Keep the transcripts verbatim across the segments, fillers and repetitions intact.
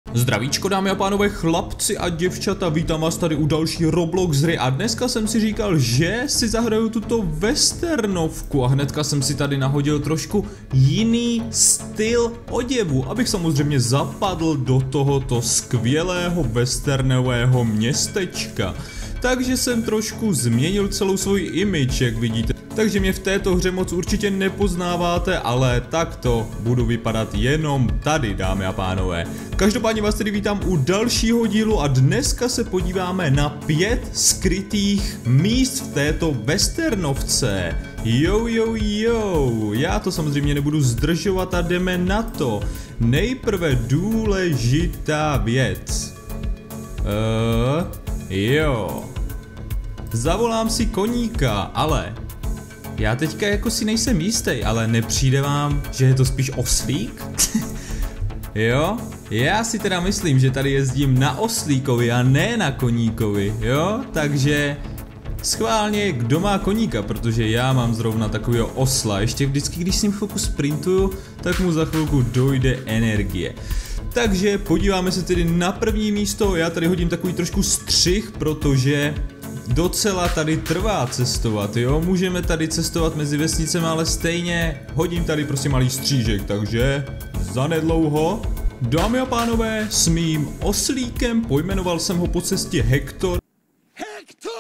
Zdravíčko dámy a pánové, chlapci a děvčata, vítám vás tady u další Roblox hry a dneska jsem si říkal, že si zahraju tuto westernovku a hnedka jsem si tady nahodil trošku jiný styl oděvu, abych samozřejmě zapadl do tohoto skvělého westernového městečka. Takže jsem trošku změnil celou svůj image, jak vidíte. Takže mě v této hře moc určitě nepoznáváte, ale takto budu vypadat jenom tady, dámy a pánové. Každopádně vás tedy vítám u dalšího dílu a dneska se podíváme na pět skrytých míst v této westernovce. Jo, jo, jo, já to samozřejmě nebudu zdržovat a jdeme na to. Nejprve důležitá věc. Uh, jo. Zavolám si koníka, ale... Já teďka jako si nejsem jistý, ale nepřijde vám, že je to spíš oslík? Jo? Já si teda myslím, že tady jezdím na oslíkovi a ne na koníkovi, jo? Takže schválně, kdo má koníka, protože já mám zrovna takovýho osla. Ještě vždycky, když s ním chvilku sprintuju, tak mu za chvilku dojde energie. Takže podíváme se tedy na první místo, já tady hodím takový trošku střih, protože... docela tady trvá cestovat, jo, můžeme tady cestovat mezi vesnicemi, ale stejně hodím tady prostě malý střížek, takže zanedlouho, dámy a pánové, s mým oslíkem, pojmenoval jsem ho po cestě Hektor. Hektor!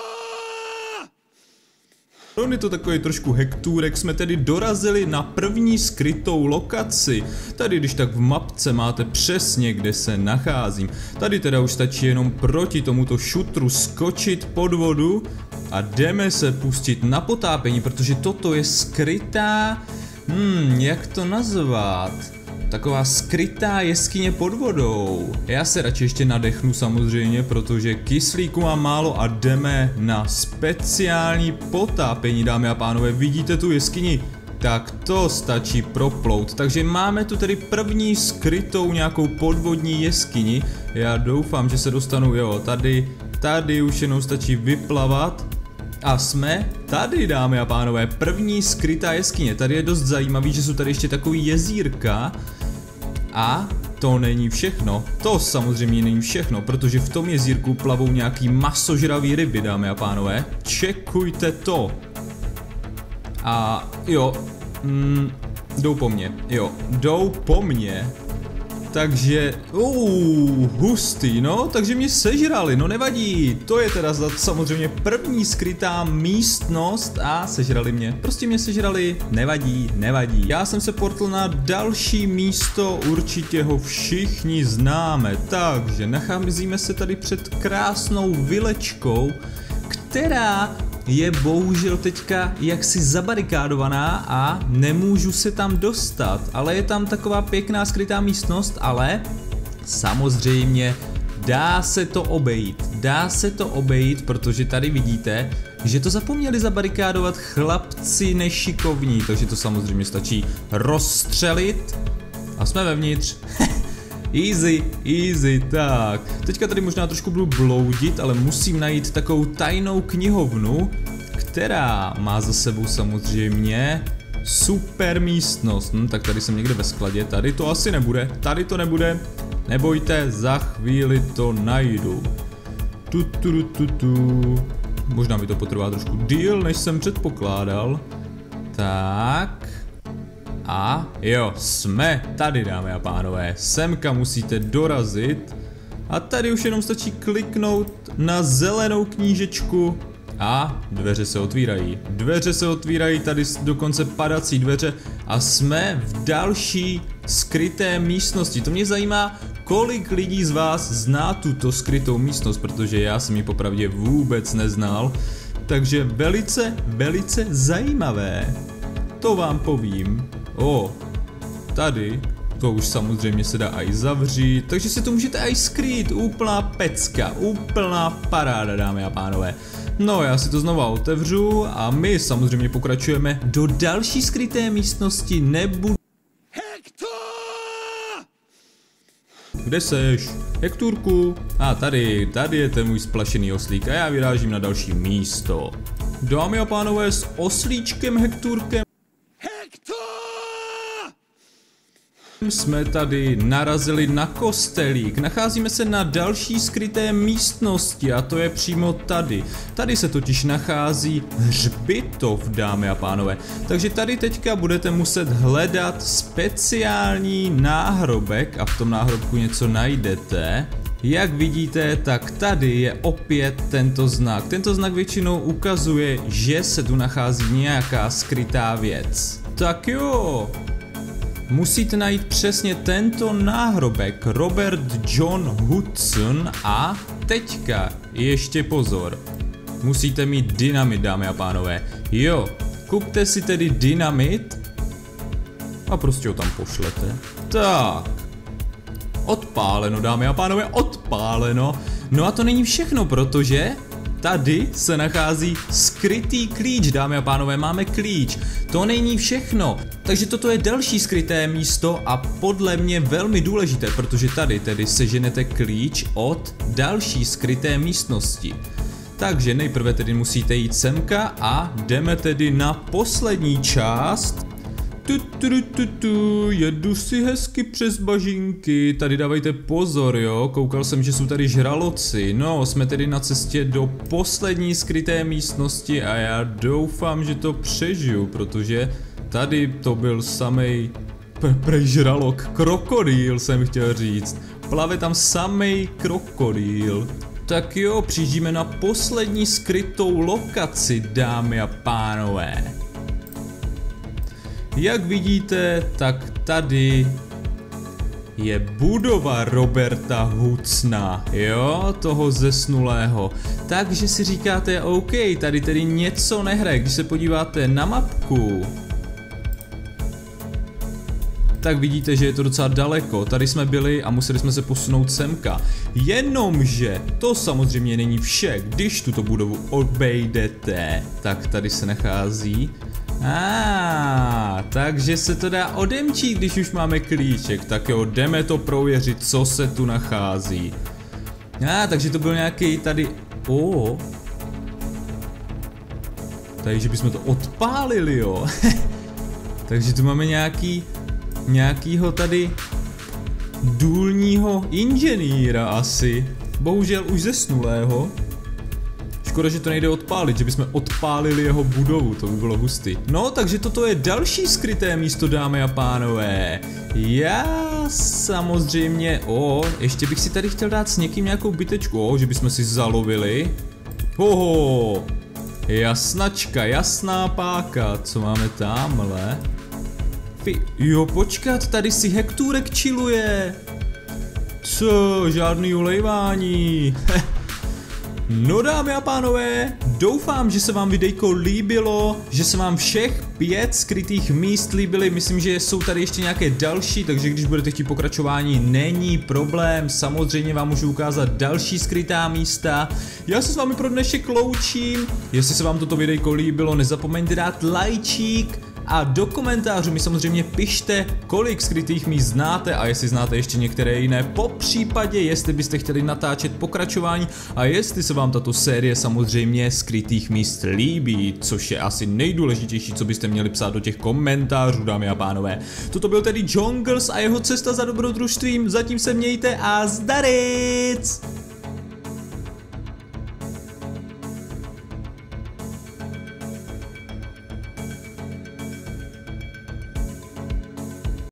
On je to takový trošku hektůrek, jsme tedy dorazili na první skrytou lokaci. Tady když tak v mapce máte přesně, kde se nacházím. Tady teda už stačí jenom proti tomuto šutru skočit pod vodu a jdeme se pustit na potápění, protože toto je skrytá... Hmm, jak to nazvat? Taková skrytá jeskyně pod vodou. Já se radši ještě nadechnu samozřejmě, protože kyslíku mám málo a jdeme na speciální potápění, dámy a pánové. Vidíte tu jeskyni? Tak to stačí proplout. Takže máme tu tedy první skrytou nějakou podvodní jeskyni. Já doufám, že se dostanu, jo, tady, tady už jenom stačí vyplavat. A jsme tady, dámy a pánové, první skrytá jeskyně. Tady je dost zajímavý, že jsou tady ještě takový jezírka. A to není všechno. To samozřejmě není všechno, protože v tom jezírku plavou nějaký masožravý ryby, dámy a pánové. Čekujte to. A jo, mm, jdou po mně, jo, jdou po mně. Takže, uuu, hustý, no, takže mě sežrali, no nevadí, to je teda samozřejmě první skrytá místnost a sežrali mě, prostě mě sežrali, nevadí, nevadí. Já jsem se portl na další místo, určitě ho všichni známe, takže nacházíme se tady před krásnou vilečkou, která je bohužel teďka jaksi zabarikádovaná a nemůžu se tam dostat, ale je tam taková pěkná skrytá místnost, ale samozřejmě dá se to obejít, dá se to obejít, protože tady vidíte, že to zapomněli zabarikádovat chlapci nešikovní, takže to samozřejmě stačí rozstřelit a jsme vevnitř. Easy, easy, tak. Teďka tady možná trošku budu bloudit, ale musím najít takovou tajnou knihovnu, která má za sebou samozřejmě super místnost. Hm, tak tady jsem někde ve skladě, tady to asi nebude, tady to nebude. Nebojte, za chvíli to najdu. Tu, tu, tu, tu. Možná mi to potrvá trošku díl, než jsem předpokládal. Tak... A jo, jsme tady, dámy a pánové, semka musíte dorazit a tady už jenom stačí kliknout na zelenou knížečku a dveře se otvírají. Dveře se otvírají, tady dokonce padací dveře a jsme v další skryté místnosti. To mě zajímá, kolik lidí z vás zná tuto skrytou místnost, protože já jsem ji popravdě vůbec neznal, takže velice, velice zajímavé, to vám povím. O, tady, to už samozřejmě se dá aj zavřít, takže si to můžete aj skrýt, úplná pecka, úplná paráda, dámy a pánové. No, já si to znova otevřu a my samozřejmě pokračujeme do další skryté místnosti, nebudu... Hektor! Kde seš? Hekturku? A tady, tady je ten můj splašený oslík a já vyrážím na další místo. Dámy a pánové, s oslíčkem Hekturkem Ovšem jsme tady narazili na kostelík. Nacházíme se na další skryté místnosti a to je přímo tady. Tady se totiž nachází hřbitov, dámy a pánové. Takže tady teďka budete muset hledat speciální náhrobek a v tom náhrobku něco najdete. Jak vidíte, tak tady je opět tento znak. Tento znak většinou ukazuje, že se tu nachází nějaká skrytá věc. Tak jo, musíte najít přesně tento náhrobek, Robert John Hudson, a teďka ještě pozor. Musíte mít dynamit, dámy a pánové. Jo, kupte si tedy dynamit a prostě ho tam pošlete. Tak. Odpáleno, dámy a pánové, odpáleno. No a to není všechno, protože tady se nachází skrytý klíč, dámy a pánové, máme klíč. To není všechno. Takže toto je další skryté místo a podle mě velmi důležité, protože tady tedy seženete klíč od další skryté místnosti. Takže nejprve tedy musíte jít semka a jdeme tedy na poslední část. Tu, tu, tu, tu, jedu si hezky přes bažinky, tady dávejte pozor, jo, koukal jsem, že jsou tady žraloci. No, jsme tedy na cestě do poslední skryté místnosti a já doufám, že to přežiju, protože tady to byl samej prej žralok, krokodýl jsem chtěl říct, plave tam samej krokodýl. Tak jo, přijíždíme na poslední skrytou lokaci, dámy a pánové. Jak vidíte, tak tady je budova Roberta Hudsona, jo, toho zesnulého. Takže si říkáte, OK, tady tedy něco nehraje. Když se podíváte na mapku, tak vidíte, že je to docela daleko. Tady jsme byli a museli jsme se posunout semka. Jenomže to samozřejmě není vše. Když tuto budovu obejdete, tak tady se nachází. Ah, takže se to dá odemčít, když už máme klíček. Tak jo, jdeme to prověřit, co se tu nachází. Ah, takže to byl nějaký tady... Oh. Takže bychom to odpálili, jo. Takže tu máme nějaký... Nějakýho tady... důlního inženýra asi. Bohužel už zesnulého. Škoda, že to nejde odpálit, že bychom odpálili jeho budovu, to by bylo hustý. No, takže toto je další skryté místo, dámy a pánové. Já samozřejmě, o, ještě bych si tady chtěl dát s někým nějakou bytečku, o, že bychom si zalovili. Hoho, jasnačka, jasná páka, co máme tamhle? Fy, jo, počkat, tady si Hektůrek chilluje. Co, žádný ulejvání. No, dámy a pánové, doufám, že se vám videjko líbilo, že se vám všech pět skrytých míst líbily, myslím, že jsou tady ještě nějaké další, takže když budete chtít pokračování, není problém, samozřejmě vám můžu ukázat další skrytá místa. Já se s vámi pro dnešek loučím, jestli se vám toto videjko líbilo, nezapomeňte dát lajčík a do komentářů mi samozřejmě pište, kolik skrytých míst znáte a jestli znáte ještě některé jiné, popřípadě jestli byste chtěli natáčet pokračování a jestli se vám tato série samozřejmě skrytých míst líbí, což je asi nejdůležitější, co byste měli psát do těch komentářů, dámy a pánové. Toto byl tedy Jongles a jeho cesta za dobrodružstvím, zatím se mějte a zdaric!